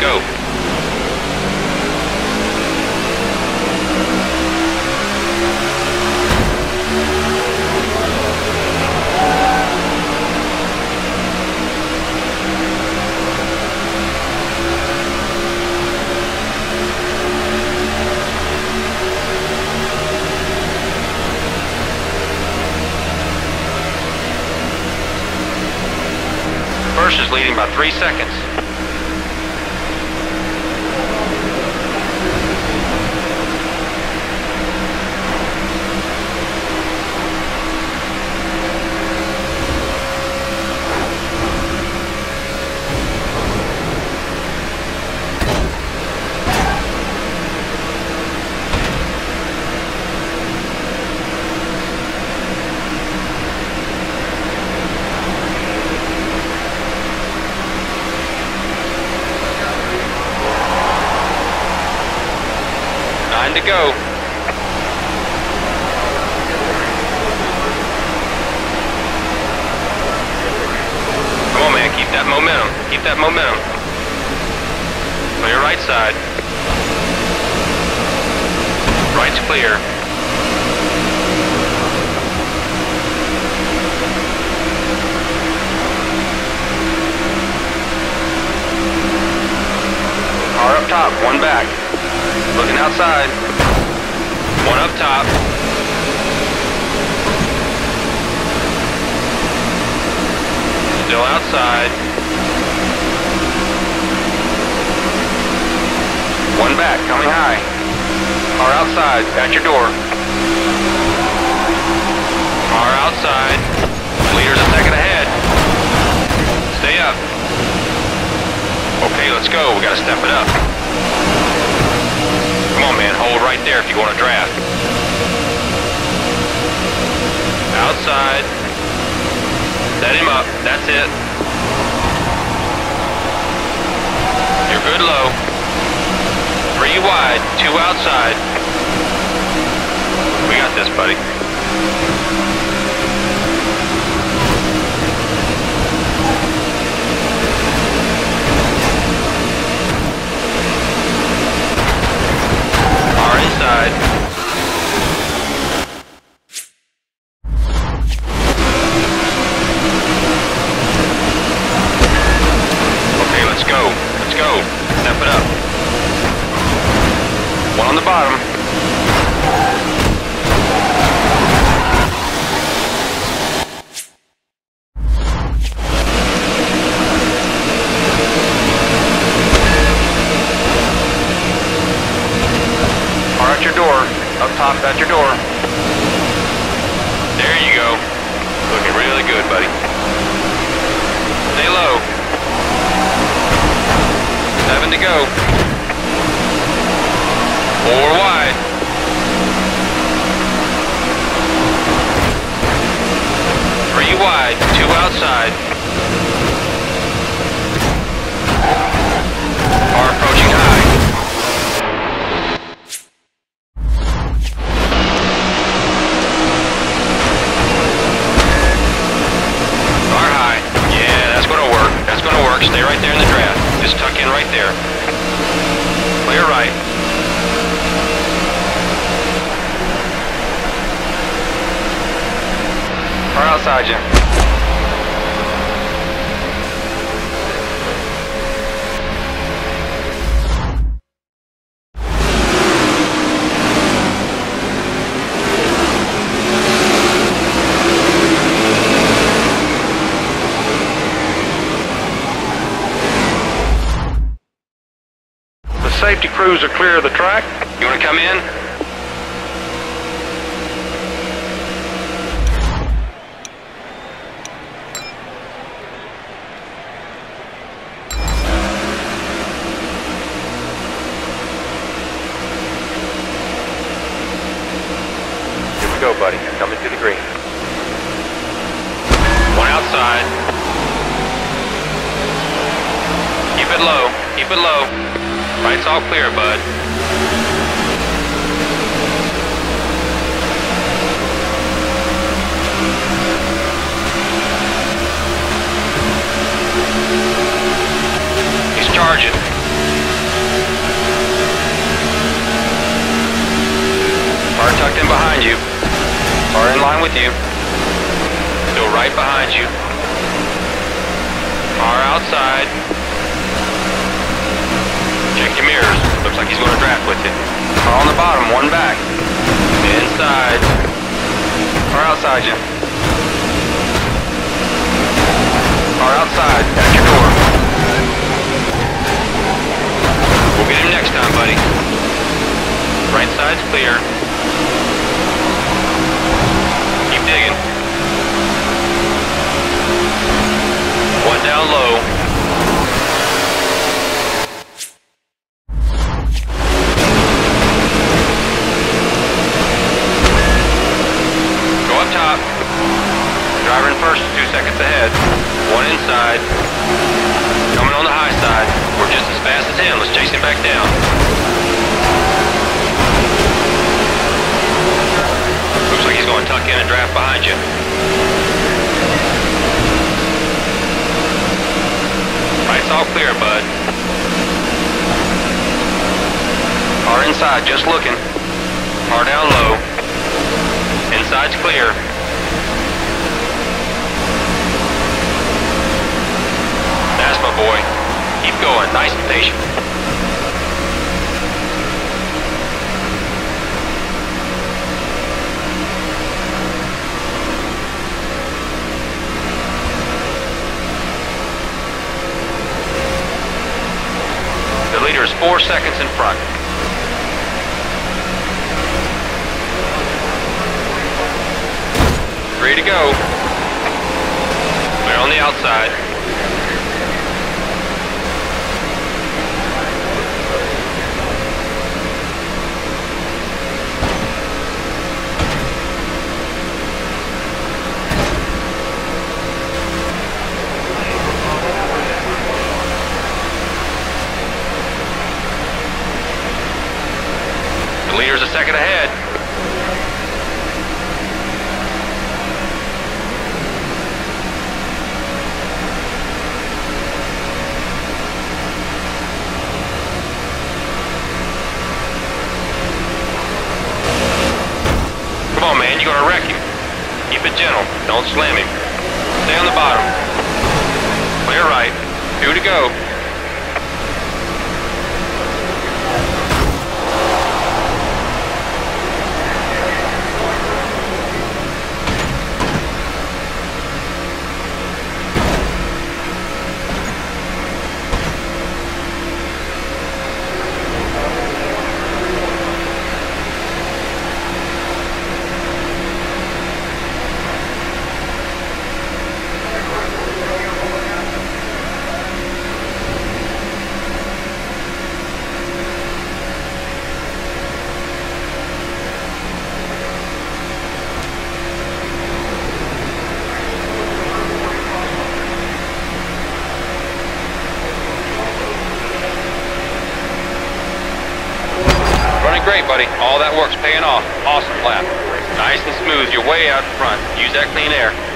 go. First is leading by 3 seconds. To go. Come on, man, keep that momentum. Keep that momentum. On your right side. Right's clear. Car up top, one back. Looking outside. One up top. Still outside. One back, coming high. Car outside, at your door. Car outside. Leader's a second ahead. Stay up. Okay, let's go. We gotta step it up. Come on, man, hold right there if you want to draft. Outside. Set him up, that's it. You're good low. 3 wide, 2 outside. We got this, buddy. Inside. Okay, let's go. Let's go. Step it up. One on the bottom. At your door, up top at your door. There you go. Looking really good, buddy. Stay low. 7 to go. 4 wide. 3 wide, 2 outside. Car approaching high. Stay right there in the draft. Just tuck in right there. Clear right. Car outside you. Safety crews are clear of the track. You want to come in? Here we go, buddy. You're coming to the green. One outside. Keep it low. Keep it low. Right's all clear, bud. He's charging. tucked in behind you. Car in line with you. Still right behind you. Car outside. Check your mirrors. Looks like he's going to draft with you. Car on the bottom, one back. Inside. Car outside you. Car outside, at your door. We'll get him next time, buddy. Right side's clear. Keep digging. One down low. Go up top. Driver in first, 2 seconds ahead. One inside. Coming on the high side. We're just as fast as him. Let's chase him back down. Looks like he's going to tuck in and draft behind you. Right's all clear, bud. Car inside, just looking. Car down low. Inside's clear. That's my boy. Keep going, nice and patient. The leader is 4 seconds in front. Free to go. Clear on the outside. The leader's a second ahead. Come on, man, you're gonna wreck him. Keep it gentle. Don't slam him. Stay on the bottom. Clear right. 2 to go. Great, buddy. All that work's paying off. Awesome lap. Nice and smooth. You're way out in front. Use that clean air.